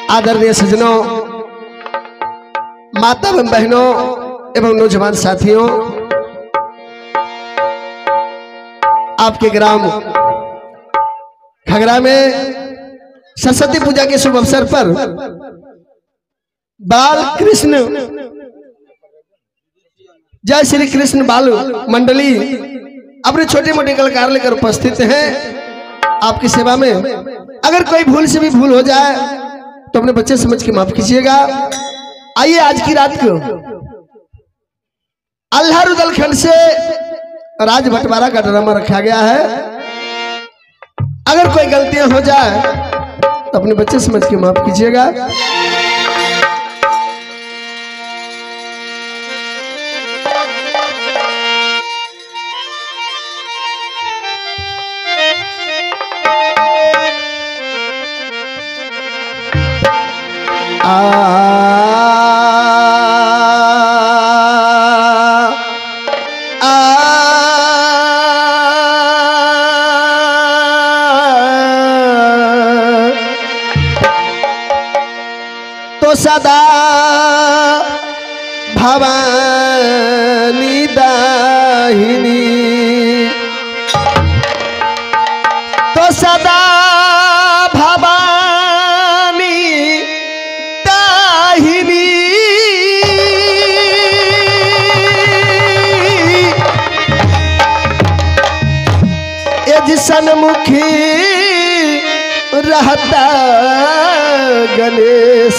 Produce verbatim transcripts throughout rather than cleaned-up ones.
आदरणीय सज्जनों, माता एवं बहनों एवं नौजवान साथियों, आपके ग्राम खगरा में सरस्वती पूजा के शुभ अवसर पर बाल कृष्ण जय श्री कृष्ण बाल मंडली अपने छोटे मोटे कलाकार लेकर उपस्थित हैं आपकी सेवा में। अगर कोई भूल से भी भूल हो जाए तो अपने बच्चे समझ के माफ कीजिएगा। आइए आज की रात को अल्लाह रुदलखंड से राज बंटवारा का ड्रामा रखा गया है। अगर कोई गलतियां हो जाए तो अपने बच्चे समझ के माफ कीजिएगा। आ आ तो सदा भवानी दाहिनी, तो सदा सन्मुखी रहता गणेश,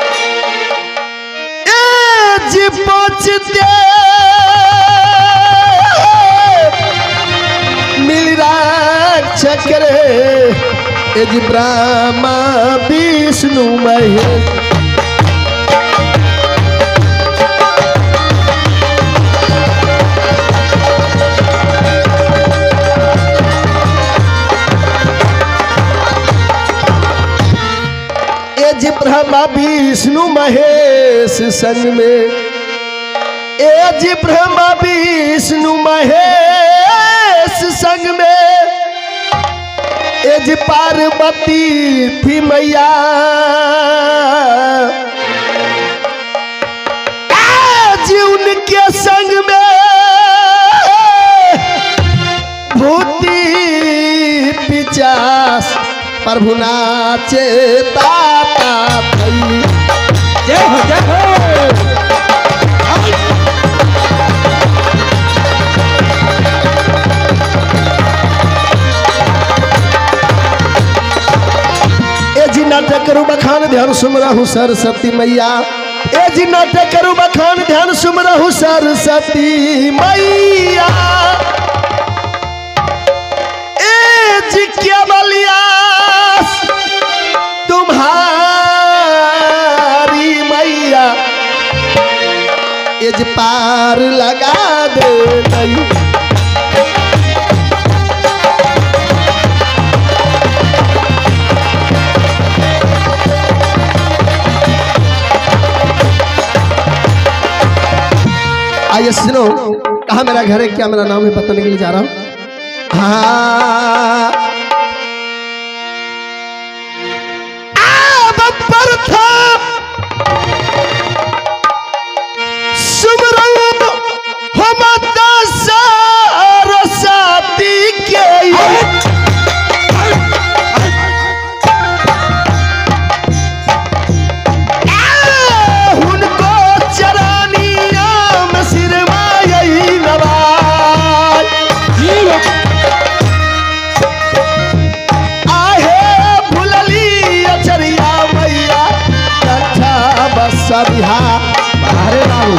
जी पहुँचते मिल चक्र जी ब्रह्मा विष्णु महेश। जी ब्रह्मा विष्णु महेश संग में, ए जी ब्रह्मा विष्णु महेश संग में, ए जी पार्वती थी मैया, जी उनके संग में भूति पिचास प्रभु नाचे ताता थई। जय हो जय हो। ए जी नाटक करू बखान ध्यान सुमरहु सरस्वती मैया, ए जी नाटक करू बखान ध्यान सुमरहु सरस्वती मैया, ए जी क्या बलिया एज पार लगा दे नहीं। आइए सुनो, कहा मेरा घर है, क्या मेरा नाम है बताने के लिए जा रहा हूं। हाँ बाहरे बाबू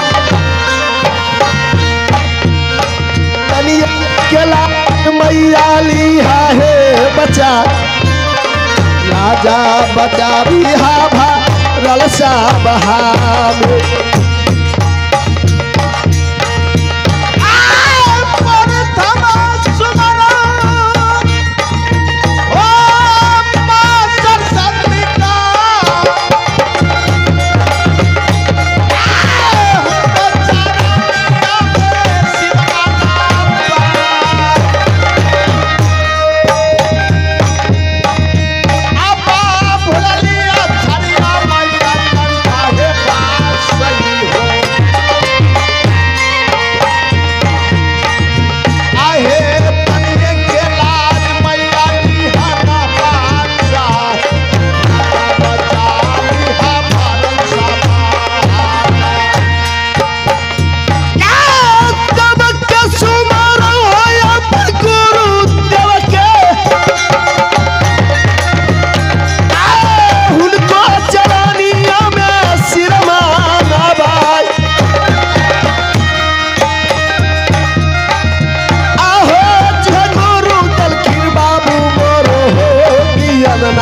केला मैया लिहा है बचा, राजा बचा भी हा भा रलसा बहा में। भुला लिया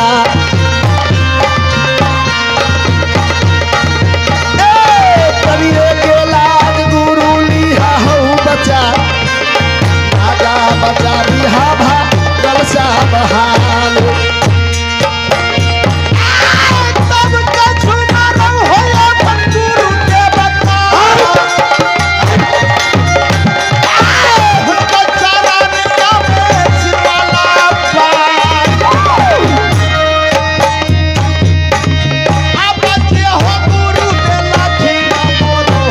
सिंगना करिए के लाज गुरु लिहा हो बचा राजा बचा लिहा भा गलसा बहाल तब कछु मारो होया गुरु के बता हुनका चरण का बेच वाला अब बचे हो गुरु के लाठी मोरो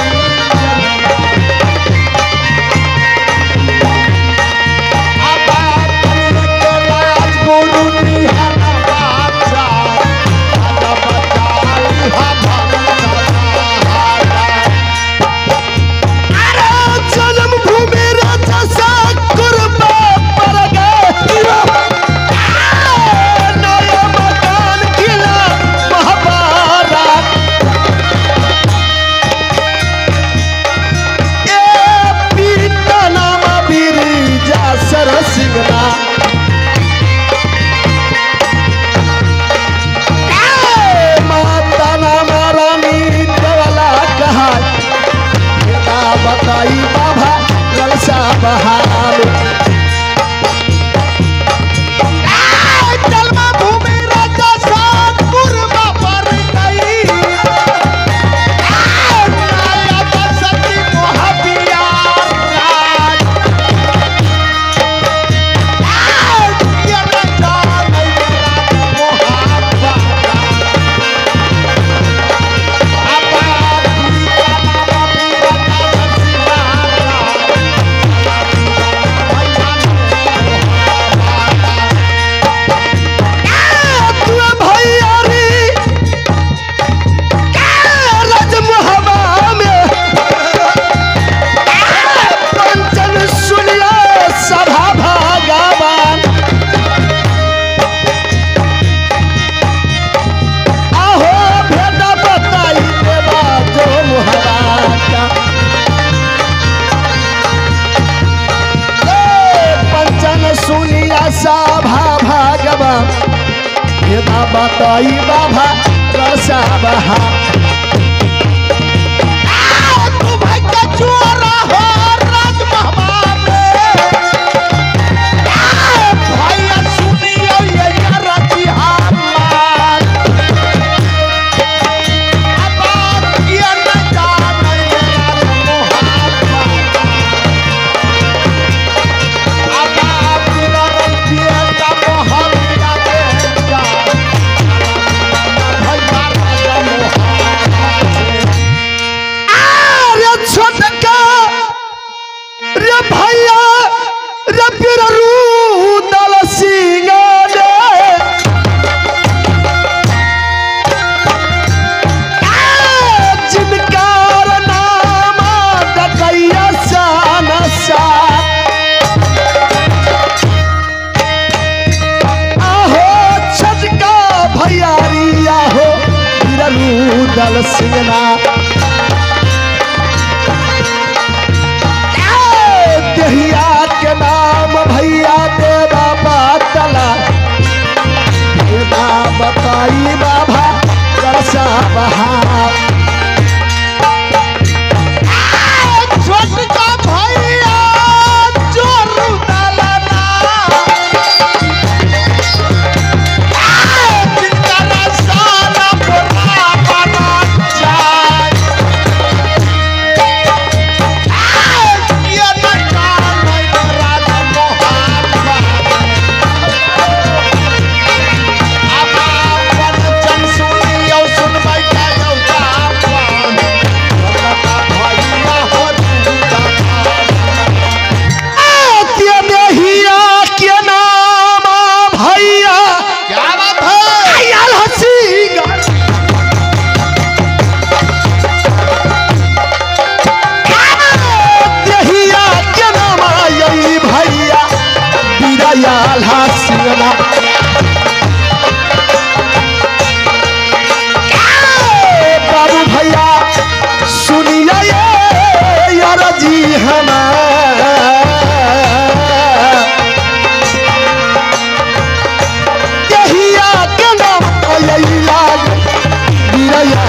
बताई बाबा गलसा बहाल जलमा भूमि राजा सातपुर पर गई सती मोहबिया सभा भागवा बताई बाबा रसा बहा तू भाई का चोरा हो राज महबा में भाई सुनियो ये राजी हमार अब ये न जाने दल सिंगना दहिया के नाम भैया देवा बातला देवा बताई बाबा करसा बहा छोटका भैया जोरू दलना सुन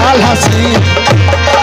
आल्हा सिंह।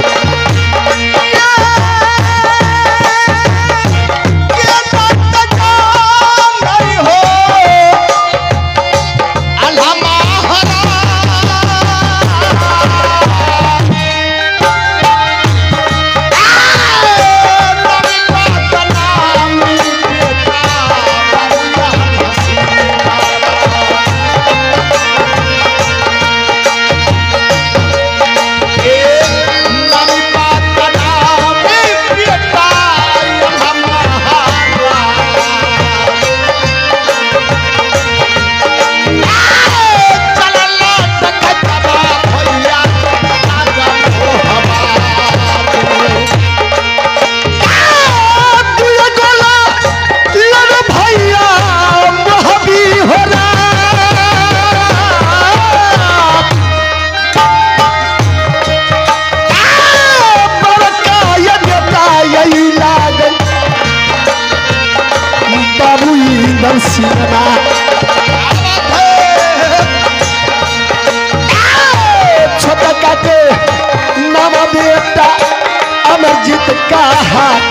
छोटा काके नाम बेटा अमरजीत का हाथ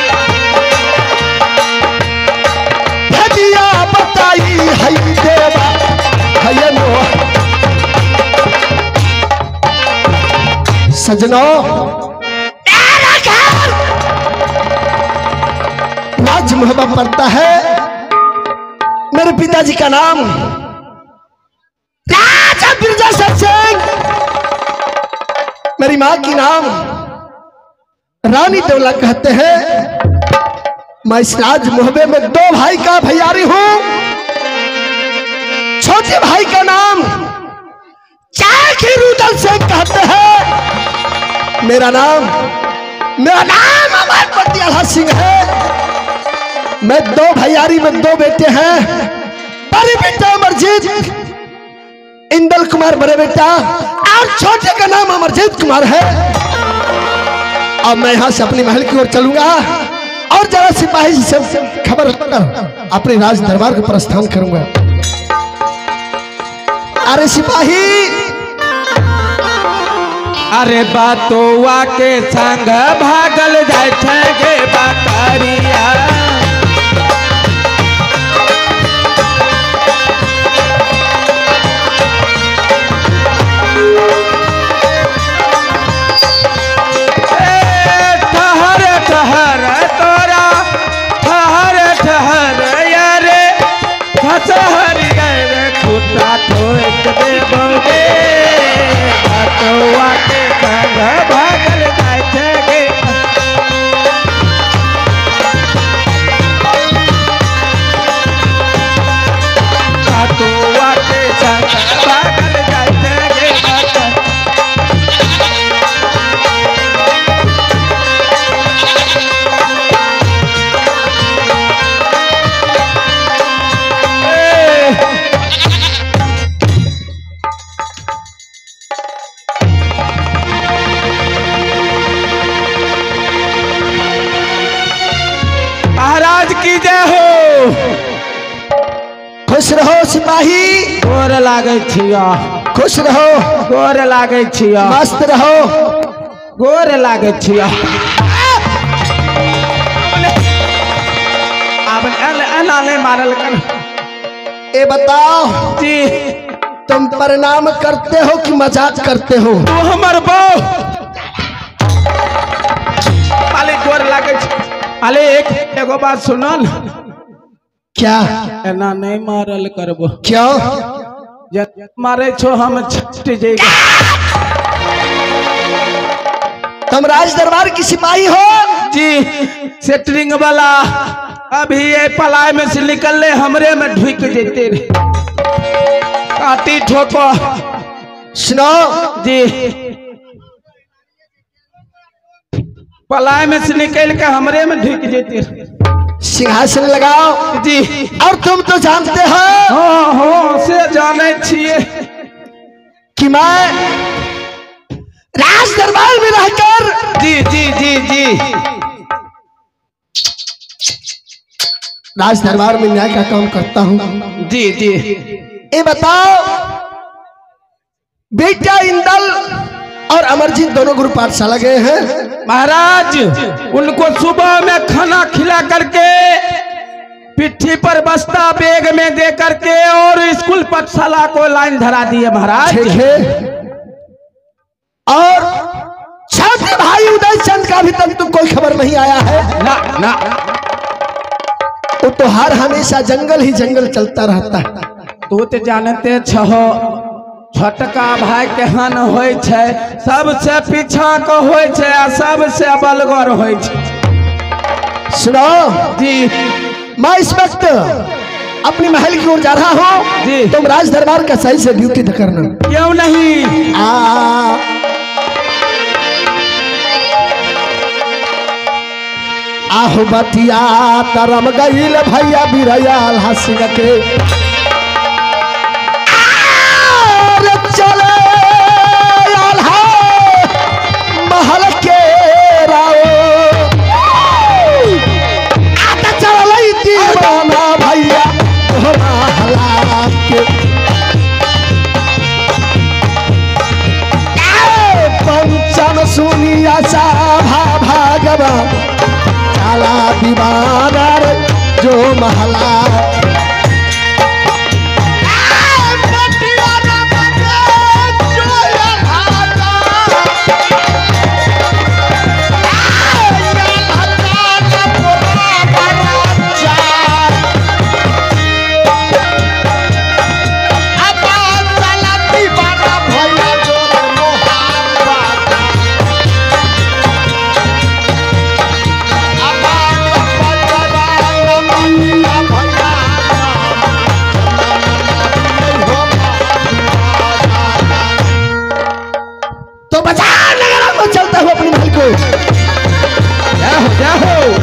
भजिया बताई है देवा है नो सजनो राज मोहब्बत पड़ता है। मेरे पिताजी का नाम राजा बिरजा सिंह, मेरी माँ की नाम रानी दौला कहते हैं। मैं इस राज मोहब्बे में दो भाई का भैयारी हूं। छोटे भाई का नाम चाकी रुदल सिंह कहते हैं। मेरा नाम मेरा नाम अमरपति आल्हा सिंह है। मैं दो भैयारी में दो बेटे हैं। बड़े बेटा अमरजीत इंदल कुमार बड़े बेटा और छोटे का नाम अमरजीत कुमार है। अब मैं यहां से अपनी महल की ओर चलूंगा और जरा सिपाही से खबर कर अपने राज दरबार को प्रस्थान करूंगा। अरे सिपाही, अरे बातों के संग भागल जाए गे बकरिया। की जय हो। खुश रहो सिपाही। गोर लागे छिया। खुश रहो। गोर लागे छिया। मस्त रहो। गोर लागे छिया। अब अनाले मारल कर। ए बताओ जी, तुम प्रणाम करते हो कि मजाक करते हो? तू हमर बो पाले गोर लागे। अले एक एगो बात सुनल। क्या? एना नहीं मारल करबो। क्यों? जब मारे छो हम छट जाएगा। तुम राज दरबार की सिपाही हो? जी, सेटरिंग वाला अभी ये पलाय में से निकल ले हमरे में ढुक जेते रे। काटी ठोको। सुनो जी, पलाय में से निकल के हमरे में ढुक जेते। सिंहासन लगाओ। जी, और तुम तो जानते हो। हाँ हाँ से जाने छिए कि मैं राज दरबार में रहकर। जी जी जी जी राज दरबार में न्याय का काम करता हूँ। जी जी ये बताओ बेटा इंदल और अमरजीत दोनों गुरु पाठशाला गए हैं। महाराज उनको सुबह में खाना खिला करके पिट्ठी पर बस्ता बैग में दे करके और स्कूल पाठशाला को लाइन धरा दिए महाराज। ठीक है। और छोटे भाई उदय चंद का अभी तक तो कोई खबर नहीं आया है ना ना। वो तो हर हमेशा जंगल ही जंगल चलता रहता है। तू तो जानते छहो छोटका भाई केहन होय छै, सबसे पीछा को होय छै आ सबसे बलगर होय छै। सुनो जी मैं इस वक्त अपनी महल की ओर जा रहा हूँ जी। तुम राज दरबार का सही से ड्यूटी करना। क्यों नहीं? आ आहो बतिया तरम गईल भैया बिरयाल हंसी के आरे चले आल्हा महल के राओ आता चलई दीवाना भैया महला के पंचम सुनिया सा भागवा काला दीवाना जो महला तो बाजार नगर में चलता हूँ अपनी महल को। जाओ जाओ।